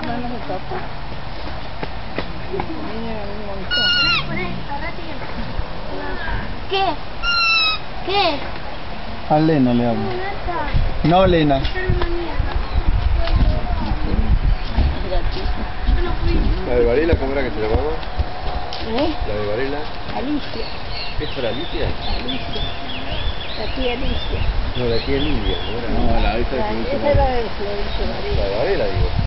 No nos tocó. Vinieron un montón. ¿Qué? ¿Qué? A Lena le hablo. No, Lena. ¿La de Varela cómo era que se llamaba? ¿Eh? ¿La de Varela? Alicia. ¿Esta era Alicia? Alicia. La tía Alicia. No, la tía Lidia, ¿no era? No, la esta Esa era de Florencio Varela. La de Varela, digo.